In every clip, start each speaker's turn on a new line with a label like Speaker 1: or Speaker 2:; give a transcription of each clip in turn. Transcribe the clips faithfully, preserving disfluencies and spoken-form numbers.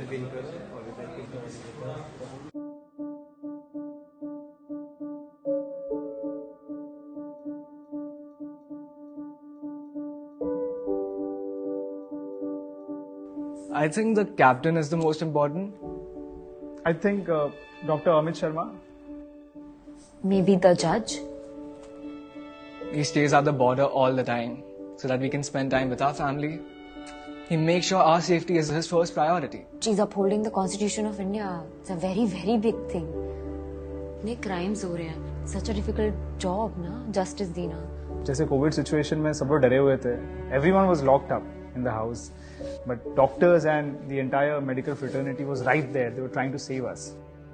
Speaker 1: I think the captain is the most important.
Speaker 2: I think uh, Doctor Amit Sharma.
Speaker 3: Maybe the judge.
Speaker 1: He stays at the border all the time so that we can spend time with our family. He makes sure our safety is his first priority.
Speaker 3: She's upholding the Constitution of India. It's a very, very big thing. इतने crimes हो रहे हैं. Such a difficult job, ना? Justice देना.
Speaker 2: जैसे Covid situation में सब लोग डरे हुए थे. Everyone was locked up in the house, but doctors and the entire medical fraternity was right there. They were trying to save us.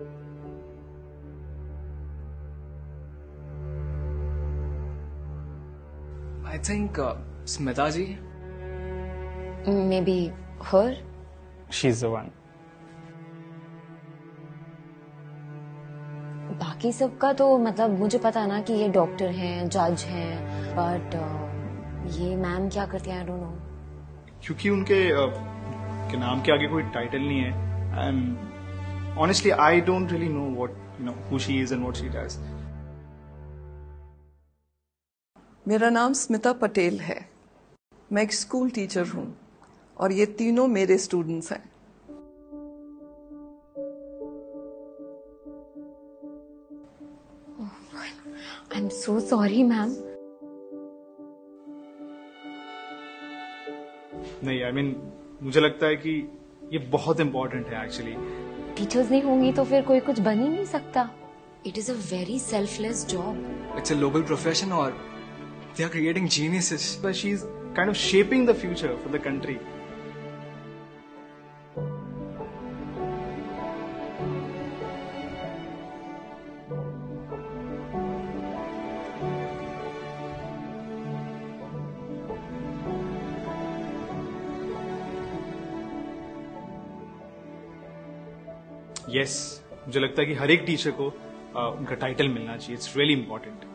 Speaker 1: I think uh, Smita ji.
Speaker 3: Maybe her.
Speaker 2: She's the one.
Speaker 3: बाकी सबका तो मतलब मुझे पता ना कि ये doctor हैं, जज हैं, बट ये मैम क्या करती हैं, आई डोंट नो.
Speaker 2: क्योंकि उनके uh, के नाम के आगे कोई टाइटल नहीं है. And honestly, I don't really know what you know who she is and what she does.
Speaker 4: मेरा नाम स्मिता पटेल है. मैं एक स्कूल टीचर हूँ और ये तीनों मेरे स्टूडेंट्स हैं.
Speaker 3: I'm so sorry, ma'am.
Speaker 2: नहीं, आई मीन मुझे लगता है कि ये बहुत इम्पोर्टेंट है एक्चुअली.
Speaker 3: टीचर्स नहीं होंगी तो फिर कोई कुछ बन ही नहीं सकता. It is a very selfless job.
Speaker 1: It's a noble profession or they are creating geniuses.
Speaker 2: But she's kind of shaping the future for the country. Yes, मुझे लगता है कि हर एक टीचर को uh, उनका टाइटल मिलना चाहिए. It's really important.